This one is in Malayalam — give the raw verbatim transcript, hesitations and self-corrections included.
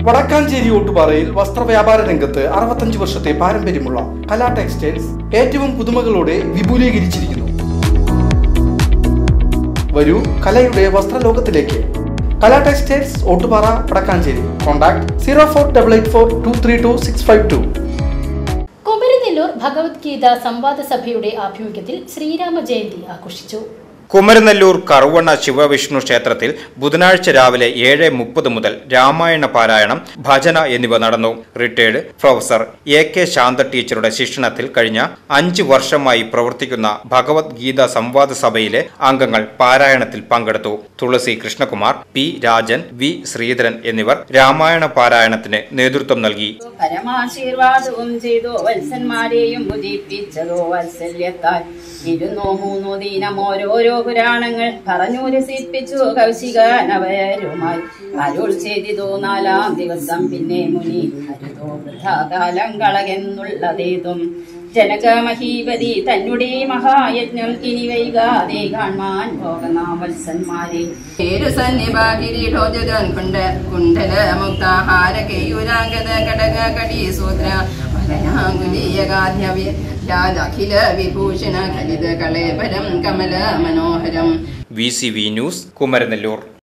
വടക്കാഞ്ചേരി ഓട്ടുപാറയിൽ വസ്ത്രവ്യാപാര രംഗത്ത് അറുപത്തഞ്ച് വർഷത്തെ പാരമ്പര്യമുള്ള കലാ ടെക്സ്റ്റൈൽസ് ഏറ്റവും പുതുമകളോടെ വിപുലീകരിച്ചിരിക്കുന്നു. വരൂ കലയുടെ വസ്ത്രലോകത്തിലേക്ക്. Kala textiles Ottupara Vadakkanchery. Contact zero four double eight four two three two six five two. Kumaranellur Bhagavadgita സംവാദ സഭയുടെ ആഭിമുഖ്യത്തിൽ ശ്രീരാമ ജയന്തി ആഘോഷിച്ചു. കുമരനെല്ലൂർ കറുവണ്ണ ശിവവിഷ്ണു ക്ഷേത്രത്തിൽ ബുധനാഴ്ച രാവിലെ ഏഴ് മുപ്പത് മുതൽ രാമായണ പാരായണം, ഭജന എന്നിവ നടന്നു. Retired professor A K Shantha ടീച്ചറുടെ ശിക്ഷണത്തിൽ കഴിഞ്ഞ അഞ്ച് വർഷമായി പ്രവർത്തിക്കുന്ന ഭഗവത്ഗീത സംവാദ സഭയിലെ അംഗങ്ങൾ പാരായണത്തിൽ പങ്കെടുത്തു. തുളസി കൃഷ്ണകുമാർ, പി രാജൻ, വി ശ്രീധരൻ എന്നിവർ രാമായണ പാരായണത്തിന് നേതൃത്വം നൽകി. പരമാശീർവാദവും ചെയ്തു വത്സന്മാരെയും ബുദ്ധിപ്പിച്ചതോ വത്സല്യത്താൽ ഇരുന്നോ മൂന്നോ ദീനം ഓരോരോ പുരാണങ്ങൾ പറഞ്ഞു രസിപ്പിച്ചു കൗശികനവരുമായി അരുൾ ചെയ്തിതോ നാലാം ദിവസം പിന്നെ മുനി ഹരിതോ വൃഥാകാലം കളകെന്നുള്ളതേതും ജനക മഹീപതി തന്നെ മഹായജ്ഞം ഇനി വൈകാതെ കാണാൻ പോകുന്ന വത്സന്മാരെ കിരീടോജൻ കുണ്ട കുണ്ടല മുക്താഹാര കേയൂരാംഗത കടക കടീസൂത്ര മലയാങ്കുലീയഗാധ്യവ്യ രാജാഖില വിഭൂഷണ ഖലിത കളേപരം കമല മനോഹരം. V C V news, Kumaranellur.